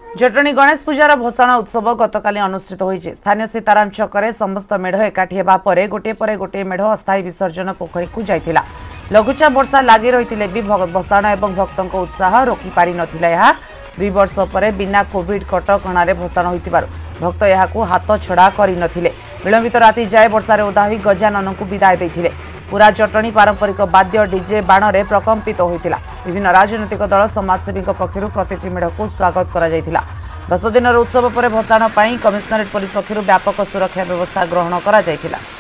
जटणी गणेश पूजार भसाण उत्सव गतकाली अनुष्ठित होइछि। स्थानीय सीताराम छकरे समस्त मेढ़ एकाठी हेबा परे गोटे मेढ़ अस्थायी विसर्जन पोखरी को जाइथिला। लघुचाप वर्षा लागि रहिथिले भी भसाण एवं भक्तों उत्साह रोकी पारि नथिला। यह 2 वर्ष पर बिना कोविड कटकणारे भसाण होइतिबारु भक्त यहाकू हाथ छड़ा करि नथिले। विलंबित राति जाए वर्षारे ओदा होई गजानन को विदाय दैथिले। पूरा जटणी पारंपरिक वाद्य डीजे बाणरे प्रकम्पित होइतिला। विभिन्न राजनैतिक दल समाजसेवी पक्षरु प्रतिटी मेढ़ को स्वागत करा जाइतिला। 10 दिन उत्सव पर भसाण पाई कमिशनरेट पुलिस पक्षरु व्यापक सुरक्षा व्यवस्था ग्रहण करा जाइतिला।